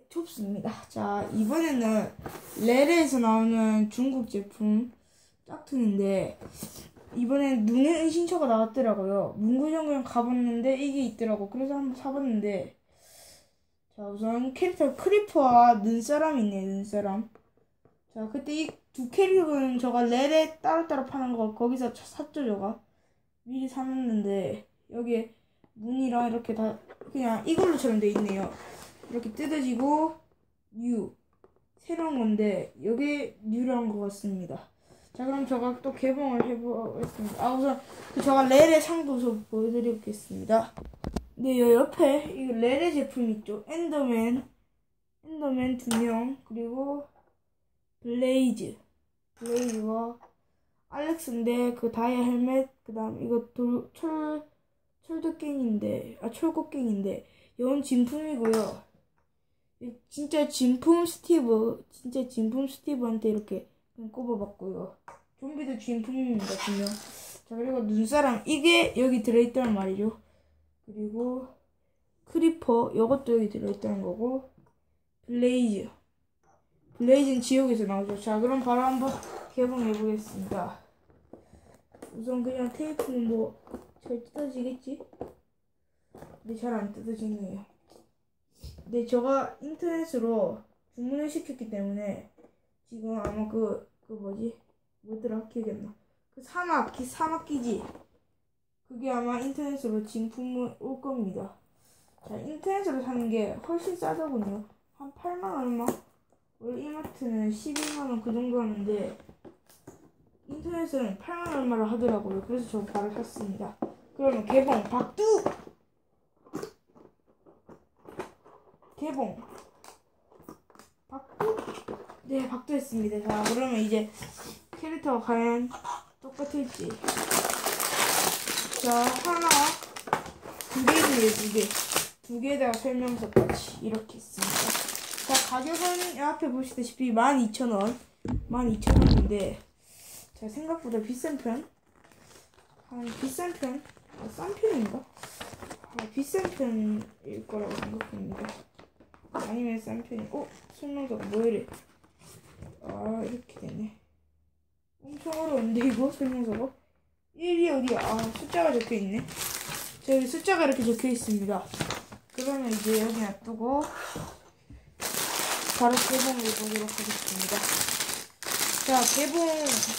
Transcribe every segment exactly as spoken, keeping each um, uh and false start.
좁습니다. 자, 이번에는 레레에서 나오는 중국 제품 짝퉁인데, 이번엔 눈의 은신처가 나왔더라고요. 문구점을 가봤는데 이게 있더라고. 그래서 한번 사봤는데, 자, 우선 캐릭터 크리퍼와 눈사람 있네, 눈사람. 자, 그때 이 두 캐릭터는 저가 레레 따로따로 파는 거 거기서 샀죠, 저가. 미리 사놨는데, 여기에 문이랑 이렇게 다 그냥 이걸로처럼 돼 있네요. 이렇게 뜯어지고 뉴 새로운 건데 여기 뉴라는 것 같습니다. 자, 그럼 저가 또 개봉을 해보겠습니다. 아, 우선 그 저가 레레 상도서 보여드리겠습니다. 네, 여 옆에 이 레레 제품 있죠. 엔더맨 엔더맨 두 명, 그리고 블레이즈 블레이즈와 알렉스인데 그 다이아 헬멧, 그 다음 이거 돌, 철 철도깽인데 아 철곡갱인데 이건 진품이고요. 진짜 진품 스티브, 진짜 진품 스티브한테 이렇게 꼽아봤고요. 좀비도 진품입니다, 분명. 자, 그리고 눈사람, 이게 여기 들어있다는 말이죠. 그리고 크리퍼, 이것도 여기 들어있다는 거고, 블레이즈, 블레이즈는 지옥에서 나오죠. 자, 그럼 바로 한번 개봉해보겠습니다. 우선 그냥 테이프는 뭐 잘 뜯어지겠지? 근데 잘 안 뜯어지네요. 네, 제가 인터넷으로 주문을 시켰기 때문에 지금 아마 그, 그 뭐지? 뭐더라? 기억이 안 나. 그 사막, 기, 사막기지? 그게 아마 인터넷으로 진품을 올 겁니다. 자, 인터넷으로 사는 게 훨씬 싸더군요. 한 팔만 얼마? 원래 이마트는 십이만 원 그 정도 하는데 인터넷은 팔만 얼마를 하더라고요. 그래서 저 바로 샀습니다. 그러면 개봉, 박두! 개봉 박두? 네, 박두했습니다. 자, 그러면 이제 캐릭터가 과연 똑같을지. 자, 하나 두 개네요. 두개 두 개에다가 설명서까지 이렇게 있습니다. 자, 가격은 앞에 보시다시피 만 이천 원 만 이천 원인데 자, 생각보다 비싼 편? 한 비싼 편? 아, 싼 편인가? 아, 비싼 편일 거라고 생각합니다. 아니면 싼 편이. 어? 설명서가 뭐이래? 아, 이렇게 되네. 엄청 어려운데 이거 설명서가? 일이 어디야? 아, 숫자가 적혀있네. 자, 여기 숫자가 이렇게 적혀있습니다. 그러면 이제 여기 놔두고 바로 개봉을 해보도록 하겠습니다. 자, 개봉.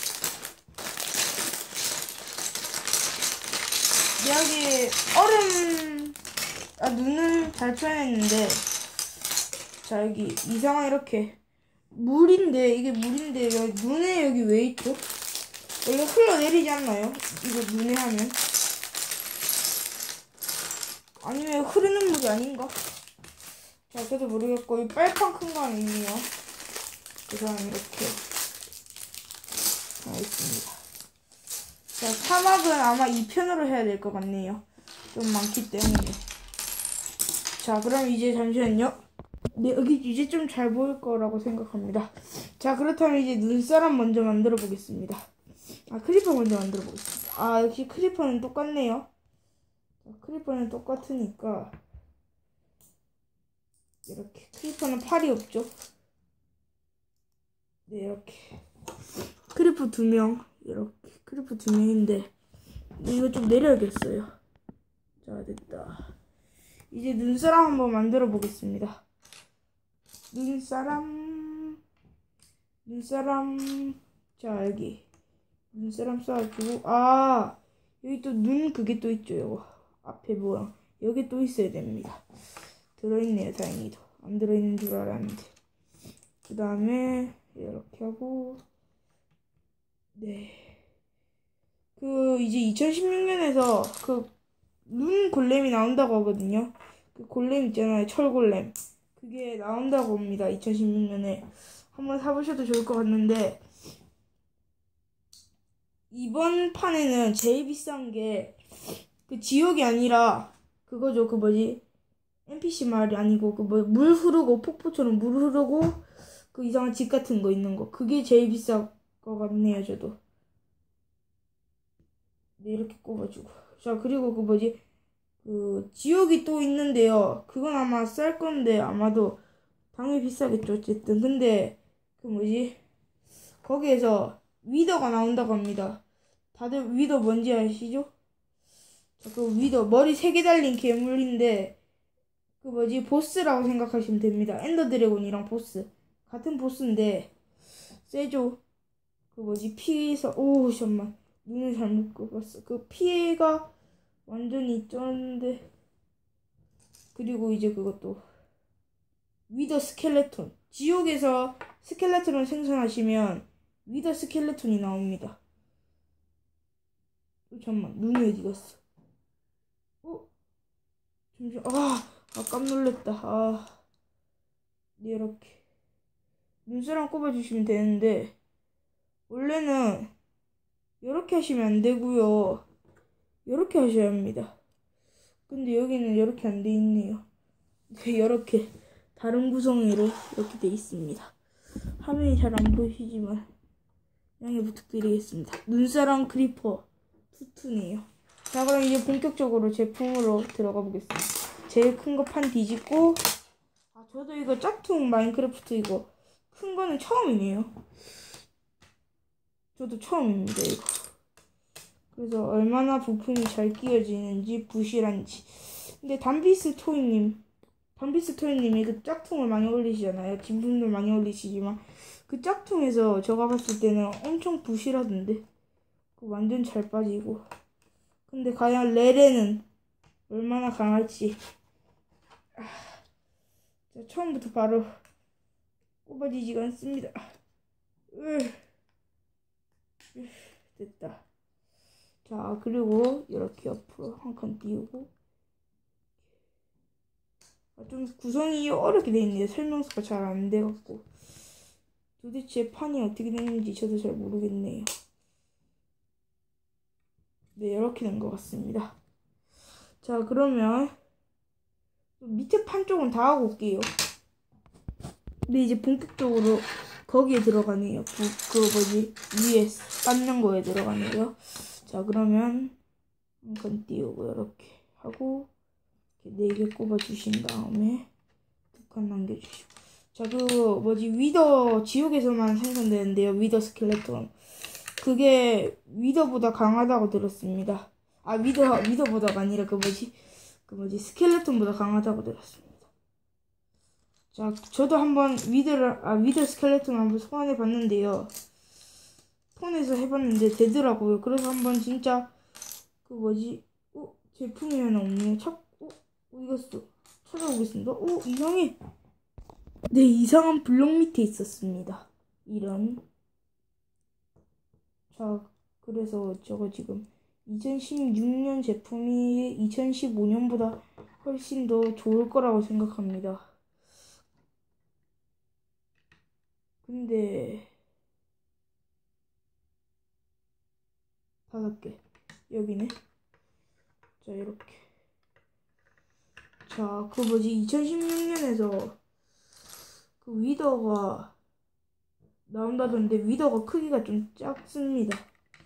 여기 얼음, 아, 눈을 잘 표현했는데 자, 여기 이상한 이렇게 물인데, 이게 물인데 여기 눈에 여기 왜 있죠? 이거 흘러내리지 않나요? 이거 눈에 하면? 아니면 흐르는 물이 아닌가? 자, 저도 모르겠고 이 빨판 큰 거 하나 있네요. 그 다음에 이렇게 하나 있습니다. 자, 사막은 아마 이 편으로 해야 될 것 같네요. 좀 많기 때문에. 자, 그럼 이제 잠시만요. 네, 여기 이제 좀 잘 보일 거라고 생각합니다. 자, 그렇다면 이제 눈사람 먼저 만들어 보겠습니다. 아, 크리퍼 먼저 만들어 보겠습니다. 아, 역시 크리퍼는 똑같네요. 자, 크리퍼는 똑같으니까 이렇게. 크리퍼는 팔이 없죠? 네, 이렇게. 크리퍼 두 명. 이렇게. 크리퍼 두 명인데 이거 좀 내려야겠어요. 자, 됐다. 이제 눈사람 한번 만들어 보겠습니다. 눈사람, 눈사람. 자, 여기 눈사람 쏴주고, 아, 여기 또 눈 그게 또 있죠. 요거 앞에 모양 여기 또 있어야 됩니다. 들어있네요. 다행히도. 안 들어있는 줄 알았는데. 그 다음에 이렇게 하고, 네, 그 이제 이천십육 년에서 그 눈 골렘이 나온다고 하거든요. 그 골렘 있잖아요. 철골렘. 그게 나온다고 합니다. 이천십육 년에. 한번 사보셔도 좋을 것 같는데, 이번 판에는 제일 비싼 게 그 지옥이 아니라 그거죠. 그 뭐지? 엔피씨 말이 아니고 그 뭐 물 흐르고 폭포처럼 물 흐르고 그 이상한 집 같은 거 있는 거. 그게 제일 비쌀 것 같네요. 저도. 네, 이렇게 꼽아주고. 자, 그리고 그 뭐지? 그 지옥이 또 있는데요. 그건 아마 쌀 건데 아마도 당연히 비싸겠죠, 어쨌든. 근데, 그 뭐지? 거기에서 위더가 나온다고 합니다. 다들 위더 뭔지 아시죠? 자, 그 위더, 머리 세 개 달린 괴물인데, 그 뭐지? 보스라고 생각하시면 됩니다. 엔더 드래곤이랑 보스. 같은 보스인데, 세죠? 그 뭐지? 피해서, 오, 잠깐만. 눈을 잘못 끄봤어. 그 피해가 완전히 쩌는데. 그리고 이제 그것도. 위더 스켈레톤. 지옥에서 스켈레톤을 생성하시면 위더 스켈레톤이 나옵니다. 어, 잠깐만. 눈이 어디 갔어? 어? 잠시만. 아, 아, 깜놀랐다. 아. 네, 이렇게. 눈사람 꼽아주시면 되는데, 원래는 이렇게 하시면 안 되고요. 이렇게 하셔야 합니다. 근데 여기는 이렇게 안 돼 있네요. 이렇게 다른 구성으로 이렇게 돼 있습니다. 화면이 잘 안 보이시지만 양해 부탁드리겠습니다. 눈사람 크리퍼 투투네요. 자, 그럼 이제 본격적으로 제품으로 들어가 보겠습니다. 제일 큰 거 판 뒤집고, 아, 저도 이거 짝퉁 마인크래프트 이거 큰 거는 처음이네요. 저도 처음입니다, 이거. 그래서 얼마나 부품이 잘 끼워지는지 부실한지. 근데 담비스 토이님, 담비스 토이님이 그 짝퉁을 많이 올리시잖아요. 진품들 많이 올리시지만 그 짝퉁에서 제가 봤을 때는 엄청 부실하던데. 그 완전 잘 빠지고. 근데 과연 레레는 얼마나 강할지. 아, 자, 처음부터 바로 꼽아지지가 않습니다. 으, 으, 됐다. 자, 그리고 이렇게 옆으로 한 칸 띄우고. 아, 좀 구성이 어렵게 돼 있네요. 설명서가 잘 안 돼갖고 도대체 판이 어떻게 되는지 저도 잘 모르겠네요. 네, 이렇게 된 것 같습니다. 자, 그러면 밑에 판 쪽은 다 하고 올게요. 근데 이제 본격적으로 거기에 들어가네요. 그, 그 뭐지, 위에 쌓는 거에 들어가네요. 자, 그러면 한 칸 띄우고 이렇게 하고 네 개 꼽아주신 다음에 두 칸 남겨주시고. 자, 그 뭐지, 위더 지옥에서만 생성되는데요. 위더 스켈레톤. 그게 위더보다 강하다고 들었습니다. 아, 위더 위더보다가 아니라 그 뭐지, 그 뭐지 스켈레톤보다 강하다고 들었습니다. 자, 저도 한번 위더를 아 위더 스켈레톤 한번 소환해 봤는데요. 폰에서 해봤는데 되더라고요. 그래서 한번 진짜 그 뭐지, 어 제품이 하나 없네요. 찾 어 어디 갔어? 찾아보겠습니다. 오, 이상해. 네, 이상한 블록 밑에 있었습니다. 이런. 자, 그래서 저거 지금 이천십육 년 제품이 이천십오 년보다 훨씬 더 좋을 거라고 생각합니다. 근데 다섯 개 여기네. 자, 이렇게. 자, 그 뭐지, 이천십육 년에서 그 위더가 나온다던데 위더가 크기가 좀 작습니다.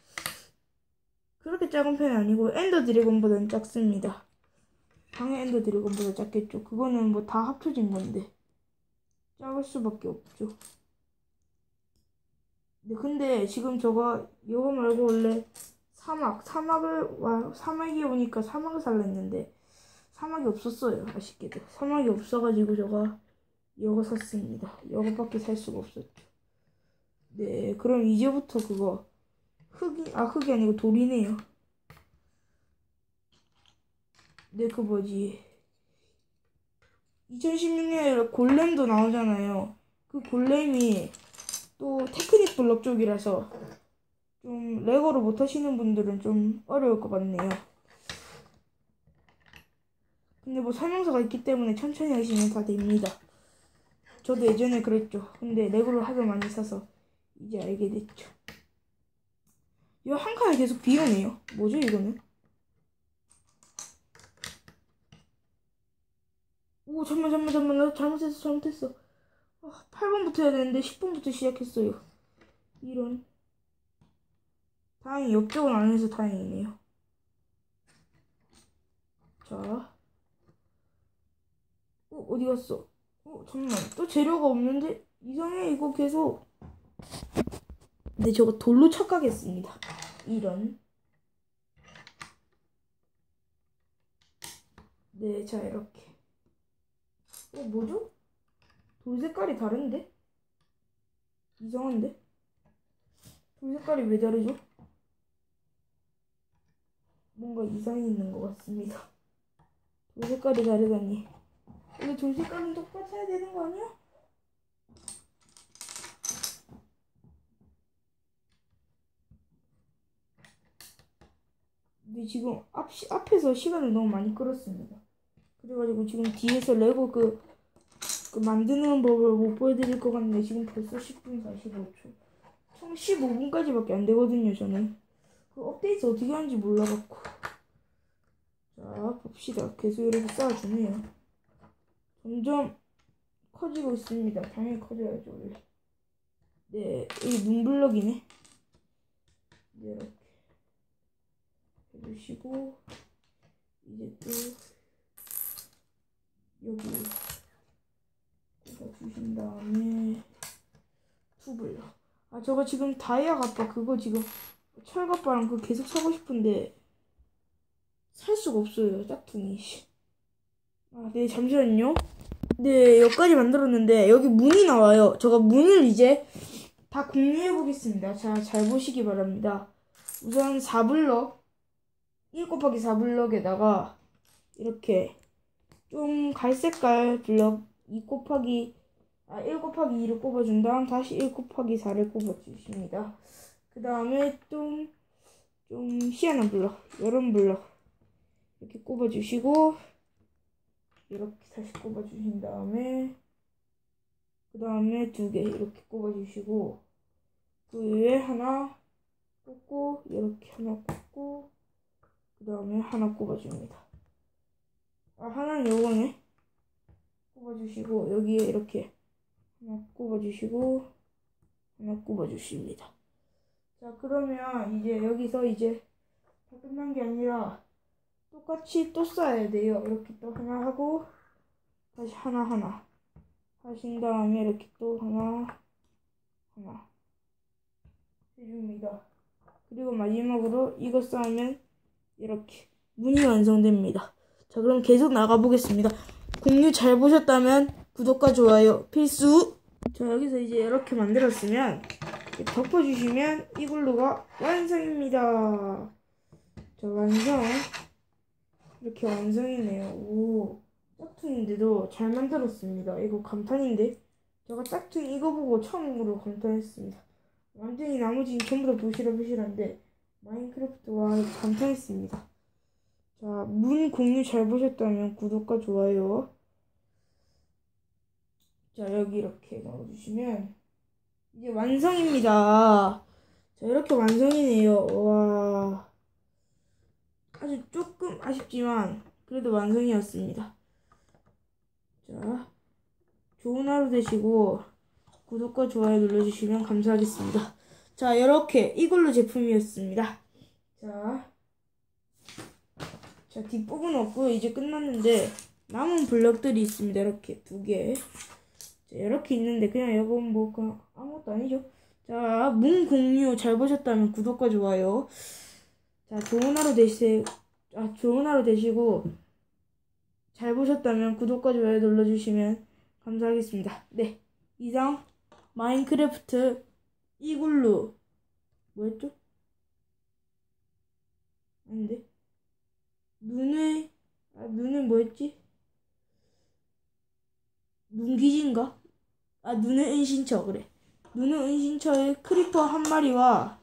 그렇게 작은 편이 아니고 엔더 드래곤보다는 작습니다. 당연히 엔더 드래곤보다 작겠죠. 그거는 뭐 다 합쳐진 건데 작을 수밖에 없죠. 네, 근데 지금 저거 이거 말고 원래 사막 사막을 와 사막이 오니까 사막을 살라 했는데 사막이 없었어요. 아쉽게도 사막이 없어가지고 저가 이거 샀습니다. 이거밖에 살 수가 없었죠. 네, 그럼 이제부터 그거 흙이 아 흙이 아니고 돌이네요. 네, 그 뭐지, 이천십육 년에 골렘도 나오잖아요. 그 골렘이 또 테크닉 블럭 쪽이라서 좀 레고로 못 하시는 분들은 좀 어려울 것 같네요. 근데 뭐 설명서가 있기 때문에 천천히 하시면 다 됩니다. 저도 예전에 그랬죠. 근데 레고를 하도 많이 사서 이제 알게 됐죠. 이거 한 칸에 계속 비우네요. 뭐죠 이거는? 오, 잠만 잠만 잠만 나 잘못했어 잘못했어. 아, 팔 번부터 해야 되는데 십 번부터 시작했어요. 이런. 다행히 옆쪽은 안 해서 다행이네요. 자, 어, 어디 갔어? 어, 어, 잠깐만. 또 재료가 없는데? 이상해, 이거 계속. 근데 저거 돌로 착각했습니다. 이런. 네, 자, 이렇게. 어, 뭐죠? 돌 색깔이 다른데? 이상한데? 돌 색깔이 왜 다르죠? 뭔가 이상이 있는 것 같습니다. 돌 색깔이 다르다니. 원래 돌 색깔은 똑같아야 되는 거 아니야? 근데 지금 앞, 앞에서 시간을 너무 많이 끌었습니다. 그래가지고 지금 뒤에서 레고 그, 그 만드는 법을 못 보여드릴 것 같은데 지금 벌써 십 분 사십오 초. 총 십오 분까지밖에 안 되거든요, 저는. 그 업데이트 어떻게 하는지 몰라갖고. 자, 봅시다. 계속 이렇게 쌓아주네요. 점점 커지고 있습니다. 당연히 커져야죠, 원래. 네, 이 눈블럭이네. 네, 이렇게 해주시고, 이제 또, 여기 꽂아주신 다음에, 투블럭. 아, 저거 지금 다이아 갑바 그거 지금 철갑바랑 그거 계속 사고 싶은데, 살 수가 없어요, 짝퉁이. 아, 네, 잠시만요. 네, 여기까지 만들었는데 여기 문이 나와요. 저거 문을 이제 다 공유해 보겠습니다. 자, 잘 보시기 바랍니다. 우선 사 블럭, 일 곱하기 사 블럭에다가 이렇게 좀 갈색깔 블럭 이 곱하기 아, 일 곱하기 이를 꼽아준 다음 다시 일 곱하기 사를 꼽아주십니다. 그 다음에 좀, 좀 희한한 블럭, 이런 블럭 이렇게 꼽아주시고 이렇게 다시 꼽아주신 다음에 그 다음에 두 개 이렇게 꼽아주시고 그 위에 하나 꽂고 이렇게 하나 꽂고 그 다음에 하나 꼽아줍니다. 아, 하나는 요거네. 꼽아주시고 여기에 이렇게 하나 꼽아주시고 하나 꼽아주십니다. 자, 그러면 이제 여기서 이제 다 끝난 게 아니라 똑같이 또 쌓아야 돼요. 이렇게 또 하나 하고 다시 하나 하나 하신 다음에 이렇게 또 하나 하나 해줍니다. 그리고 마지막으로 이거 쌓으면 이렇게 문이 완성됩니다. 자, 그럼 계속 나가보겠습니다. 공유 잘 보셨다면 구독과 좋아요 필수! 자, 여기서 이제 이렇게 만들었으면 이렇게 덮어주시면 이글루가 완성입니다. 자, 완성. 이렇게 완성이네요. 오, 짝퉁인데도 잘 만들었습니다. 이거 감탄인데? 제가 짝퉁 이거 보고 처음으로 감탄했습니다. 완전히 나머지는 전부 다 부실부실한데 마인크래프트와 감탄했습니다. 자, 문 공유 잘 보셨다면 구독과 좋아요. 자, 여기 이렇게 넣어주시면 이제 완성입니다. 자, 이렇게 완성이네요. 와, 아주 조금 아쉽지만 그래도 완성이었습니다. 자, 좋은 하루 되시고 구독과 좋아요 눌러주시면 감사하겠습니다. 자, 이렇게 이걸로 제품이었습니다. 자, 자, 뒷부분 없고요. 이제 끝났는데 남은 블럭들이 있습니다. 이렇게 두 개. 자, 이렇게 있는데 그냥 이건 뭐 그냥 아무것도 아니죠. 자, 문 공유 잘 보셨다면 구독과 좋아요. 자, 좋은 하루 되세요. 아, 좋은 하루 되시고 잘 보셨다면 구독과 좋아요 눌러주시면 감사하겠습니다. 네, 이상 마인크래프트 이글루 뭐였죠? 아닌데 눈의 아, 눈은 뭐였지? 눈기진가? 아, 눈의 은신처. 그래, 눈의 은신처에 크리퍼 한 마리와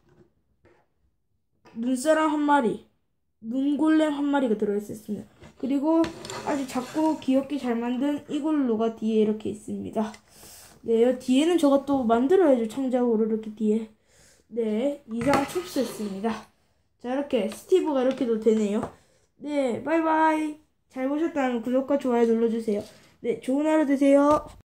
눈사람 한 마리, 눈골렘 한 마리가 들어있었습니다. 그리고 아주 작고 귀엽게 잘 만든 이글루가 뒤에 이렇게 있습니다. 네, 뒤에는 저가 또 만들어야죠. 창작으로 이렇게 뒤에. 네, 이상 촉수였습니다. 자, 이렇게 스티브가 이렇게도 되네요. 네, 바이바이. 잘 보셨다면 구독과 좋아요 눌러주세요. 네, 좋은 하루 되세요.